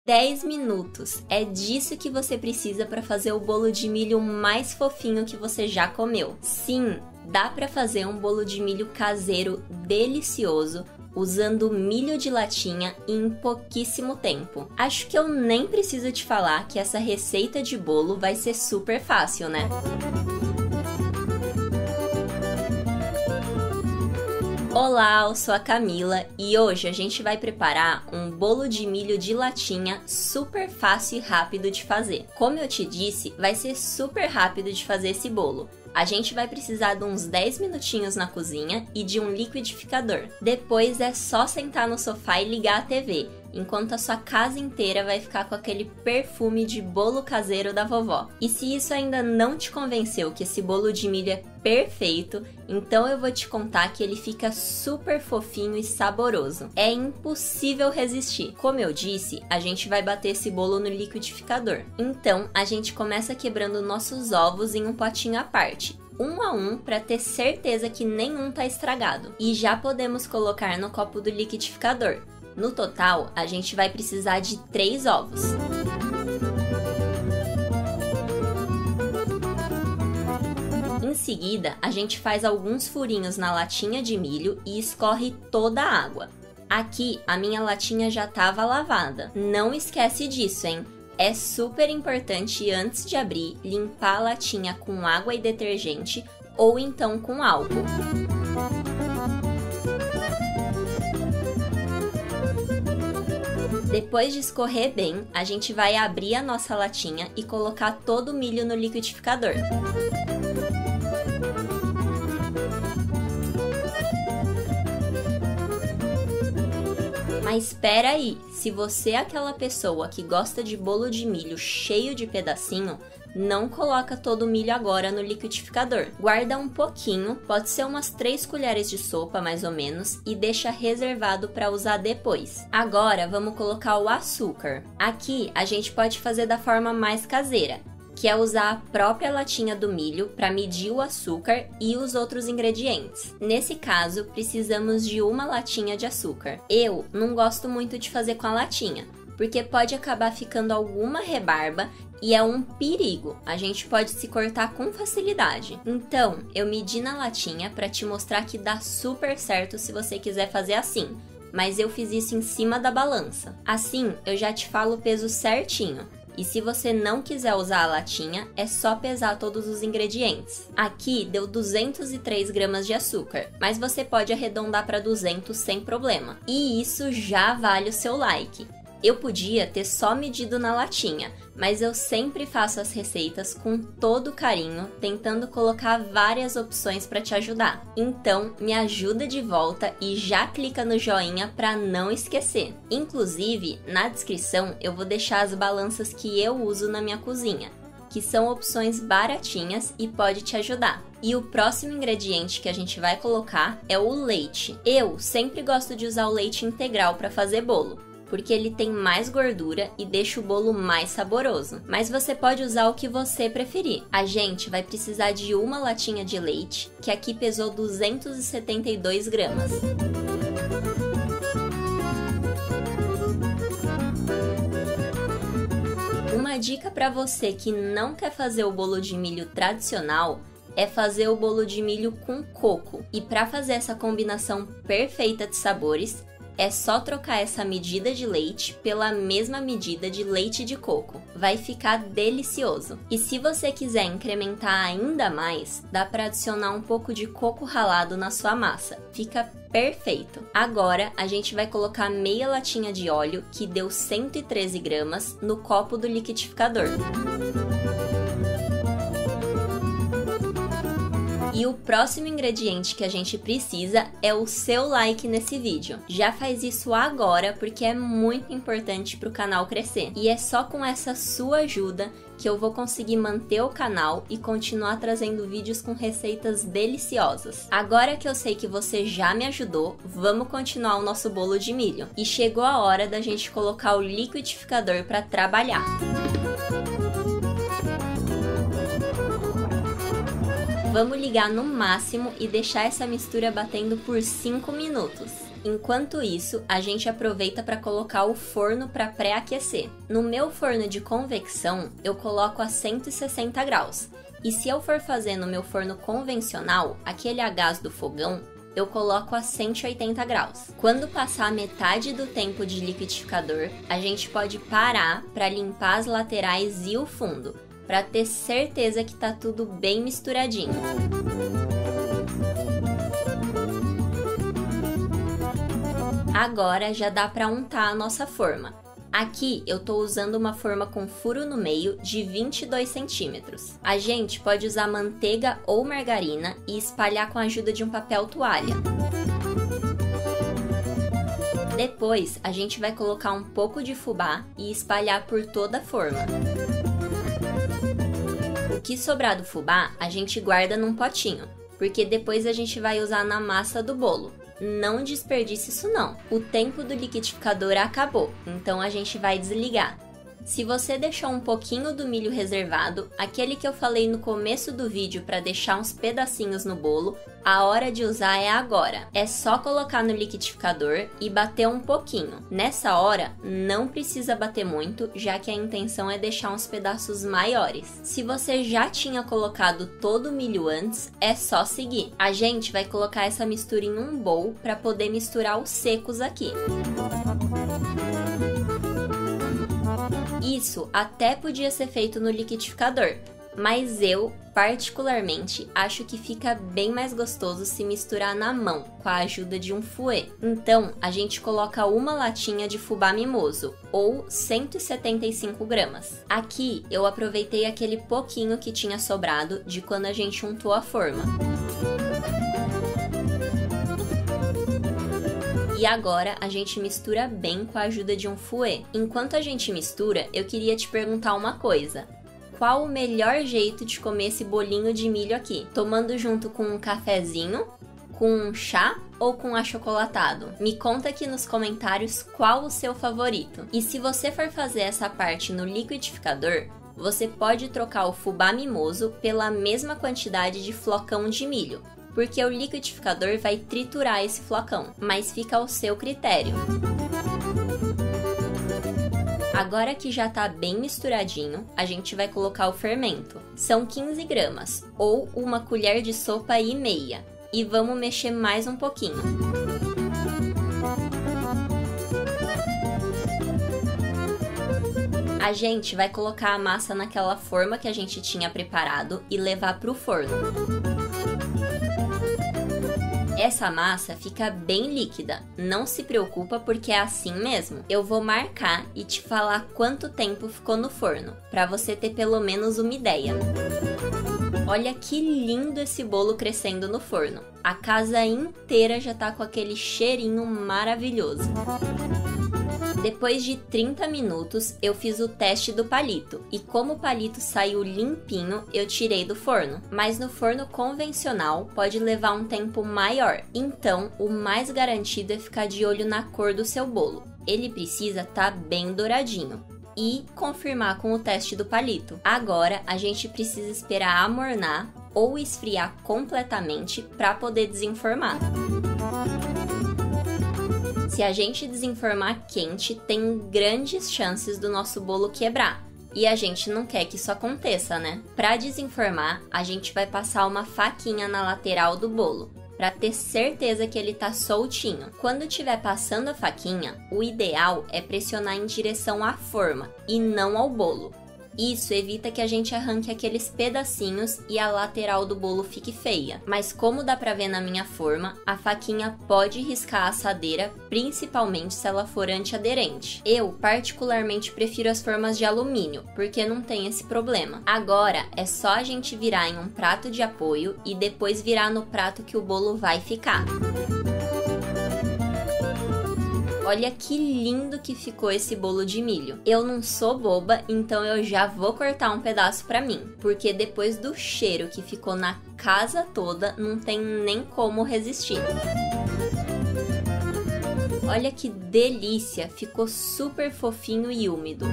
10 minutos. É disso que você precisa para fazer o bolo de milho mais fofinho que você já comeu. Sim, dá para fazer um bolo de milho caseiro delicioso usando milho de latinha em pouquíssimo tempo. Acho que eu nem preciso te falar que essa receita de bolo vai ser super fácil, né? Olá, eu sou a Camila e hoje a gente vai preparar um bolo de milho de latinha super fácil e rápido de fazer. Como eu te disse, vai ser super rápido de fazer esse bolo. A gente vai precisar de uns 10 minutinhos na cozinha e de um liquidificador. Depois é só sentar no sofá e ligar a TV, enquanto a sua casa inteira vai ficar com aquele perfume de bolo caseiro da vovó. E se isso ainda não te convenceu que esse bolo de milho é perfeito, então eu vou te contar que ele fica super fofinho e saboroso. É impossível resistir. Como eu disse, a gente vai bater esse bolo no liquidificador. Então, a gente começa quebrando nossos ovos em um potinho à parte, um a um, para ter certeza que nenhum tá estragado. E já podemos colocar no copo do liquidificador. No total, a gente vai precisar de 3 ovos. Em seguida, a gente faz alguns furinhos na latinha de milho e escorre toda a água. Aqui, a minha latinha já estava lavada. Não esquece disso, hein? É super importante, antes de abrir, limpar a latinha com água e detergente ou então com álcool. Depois de escorrer bem, a gente vai abrir a nossa latinha e colocar todo o milho no liquidificador. Mas espera aí, se você é aquela pessoa que gosta de bolo de milho cheio de pedacinho, não coloca todo o milho agora no liquidificador. Guarda um pouquinho, pode ser umas 3 colheres de sopa mais ou menos, e deixa reservado para usar depois. Agora vamos colocar o açúcar. Aqui a gente pode fazer da forma mais caseira, que é usar a própria latinha do milho para medir o açúcar e os outros ingredientes. Nesse caso, precisamos de uma latinha de açúcar. Eu não gosto muito de fazer com a latinha, porque pode acabar ficando alguma rebarba e é um perigo, a gente pode se cortar com facilidade. Então, eu medi na latinha para te mostrar que dá super certo se você quiser fazer assim, mas eu fiz isso em cima da balança. Assim, eu já te falo o peso certinho. E se você não quiser usar a latinha, é só pesar todos os ingredientes. Aqui deu 203 gramas de açúcar, mas você pode arredondar para 200 sem problema. E isso já vale o seu like. Eu podia ter só medido na latinha, mas eu sempre faço as receitas com todo carinho, tentando colocar várias opções para te ajudar. Então, me ajuda de volta e já clica no joinha para não esquecer. Inclusive, na descrição eu vou deixar as balanças que eu uso na minha cozinha, que são opções baratinhas e pode te ajudar. E o próximo ingrediente que a gente vai colocar é o leite. Eu sempre gosto de usar o leite integral para fazer bolo, porque ele tem mais gordura e deixa o bolo mais saboroso. Mas você pode usar o que você preferir. A gente vai precisar de uma latinha de leite, que aqui pesou 272 gramas. Uma dica para você que não quer fazer o bolo de milho tradicional é fazer o bolo de milho com coco. E para fazer essa combinação perfeita de sabores, é só trocar essa medida de leite pela mesma medida de leite de coco. Vai ficar delicioso. E se você quiser incrementar ainda mais, dá para adicionar um pouco de coco ralado na sua massa. Fica perfeito. Agora a gente vai colocar meia latinha de óleo, que deu 113 gramas, no copo do liquidificador. E o próximo ingrediente que a gente precisa é o seu like nesse vídeo. Já faz isso agora, porque é muito importante para o canal crescer. E é só com essa sua ajuda que eu vou conseguir manter o canal e continuar trazendo vídeos com receitas deliciosas. Agora que eu sei que você já me ajudou, vamos continuar o nosso bolo de milho. E chegou a hora da gente colocar o liquidificador para trabalhar. Vamos ligar no máximo e deixar essa mistura batendo por 5 minutos. Enquanto isso, a gente aproveita para colocar o forno para pré-aquecer. No meu forno de convecção, eu coloco a 160 graus. E se eu for fazer no meu forno convencional, aquele a gás do fogão, eu coloco a 180 graus. Quando passar a metade do tempo de liquidificador, a gente pode parar para limpar as laterais e o fundo, para ter certeza que tá tudo bem misturadinho. Agora já dá para untar a nossa forma. Aqui eu tô usando uma forma com furo no meio de 22 centímetros. A gente pode usar manteiga ou margarina e espalhar com a ajuda de um papel toalha. Depois, a gente vai colocar um pouco de fubá e espalhar por toda a forma. O que sobrar do fubá, a gente guarda num potinho, porque depois a gente vai usar na massa do bolo. Não desperdice isso não. O tempo do liquidificador acabou, então a gente vai desligar. Se você deixou um pouquinho do milho reservado, aquele que eu falei no começo do vídeo para deixar uns pedacinhos no bolo, a hora de usar é agora. É só colocar no liquidificador e bater um pouquinho. Nessa hora, não precisa bater muito, já que a intenção é deixar uns pedaços maiores. Se você já tinha colocado todo o milho antes, é só seguir. A gente vai colocar essa mistura em um bowl para poder misturar os secos aqui. Isso até podia ser feito no liquidificador, mas eu, particularmente, acho que fica bem mais gostoso se misturar na mão, com a ajuda de um fouet. Então, a gente coloca uma latinha de fubá mimoso, ou 175 gramas. Aqui, eu aproveitei aquele pouquinho que tinha sobrado de quando a gente untou a forma. E agora a gente mistura bem com a ajuda de um fouet. Enquanto a gente mistura, eu queria te perguntar uma coisa. Qual o melhor jeito de comer esse bolinho de milho aqui? Tomando junto com um cafezinho, com um chá ou com achocolatado? Me conta aqui nos comentários qual o seu favorito. E se você for fazer essa parte no liquidificador, você pode trocar o fubá mimoso pela mesma quantidade de flocão de milho, porque o liquidificador vai triturar esse flocão, mas fica ao seu critério. Agora que já tá bem misturadinho, a gente vai colocar o fermento. São 15 gramas, ou uma colher de sopa e meia. E vamos mexer mais um pouquinho. A gente vai colocar a massa naquela forma que a gente tinha preparado e levar para o forno. Essa massa fica bem líquida, não se preocupa porque é assim mesmo. Eu vou marcar e te falar quanto tempo ficou no forno, para você ter pelo menos uma ideia. Olha que lindo esse bolo crescendo no forno. A casa inteira já tá com aquele cheirinho maravilhoso. Depois de 30 minutos, eu fiz o teste do palito, e como o palito saiu limpinho, eu tirei do forno. Mas no forno convencional, pode levar um tempo maior, então o mais garantido é ficar de olho na cor do seu bolo. Ele precisa estar bem douradinho. E confirmar com o teste do palito. Agora, a gente precisa esperar amornar ou esfriar completamente para poder desenformar. Se a gente desenformar quente, tem grandes chances do nosso bolo quebrar. E a gente não quer que isso aconteça, né? Para desenformar, a gente vai passar uma faquinha na lateral do bolo, para ter certeza que ele tá soltinho. Quando estiver passando a faquinha, o ideal é pressionar em direção à forma e não ao bolo. Isso evita que a gente arranque aqueles pedacinhos e a lateral do bolo fique feia. Mas como dá pra ver na minha forma, a faquinha pode riscar a assadeira, principalmente se ela for antiaderente. Eu particularmente prefiro as formas de alumínio, porque não tem esse problema. Agora é só a gente virar em um prato de apoio e depois virar no prato que o bolo vai ficar. Olha que lindo que ficou esse bolo de milho. Eu não sou boba, então eu já vou cortar um pedaço pra mim, porque depois do cheiro que ficou na casa toda, não tem nem como resistir. Olha que delícia, ficou super fofinho e úmido.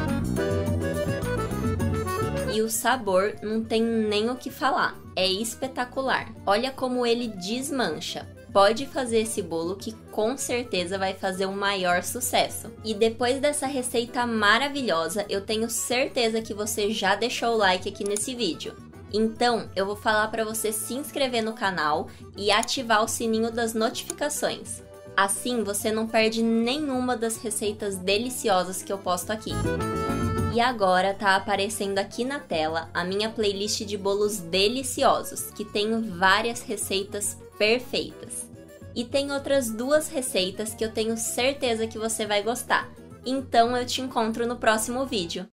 E o sabor não tem nem o que falar, é espetacular. Olha como ele desmancha. pode fazer esse bolo que com certeza vai fazer o maior sucesso. E depois dessa receita maravilhosa, eu tenho certeza que você já deixou o like aqui nesse vídeo. Então, eu vou falar para você se inscrever no canal e ativar o sininho das notificações. Assim, você não perde nenhuma das receitas deliciosas que eu posto aqui. E agora tá aparecendo aqui na tela a minha playlist de bolos deliciosos, que tem várias receitas perfeitas. E tem outras 2 receitas que eu tenho certeza que você vai gostar. Então eu te encontro no próximo vídeo.